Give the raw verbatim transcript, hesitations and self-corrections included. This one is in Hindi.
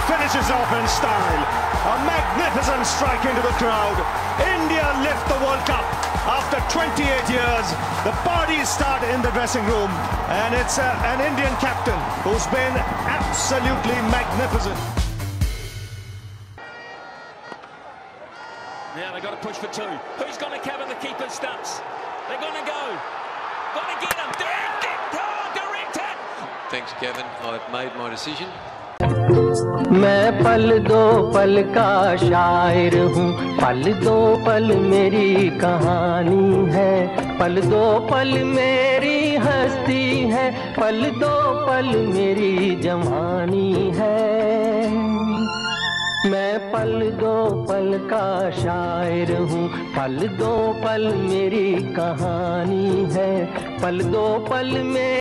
finishes off in style. A magnificent strike into the crowd. India lift the World Cup after twenty-eight years. The parties start in the dressing room, and it's a, an Indian captain who's been absolutely magnificent. Now they've got to push for two. Who's going to cover the keeper's stumps? They're going to go. Got to get him. Direct it. Oh, direct it. Thanks, Kevin. I've made my decision. मैं पल दो पल का शायर हूँ, पल दो पल मेरी कहानी है, पल दो पल मेरी हस्ती है, पल दो पल मेरी जवानी है। मैं पल दो पल का शायर हूँ, पल दो पल मेरी कहानी है, पल दो पल में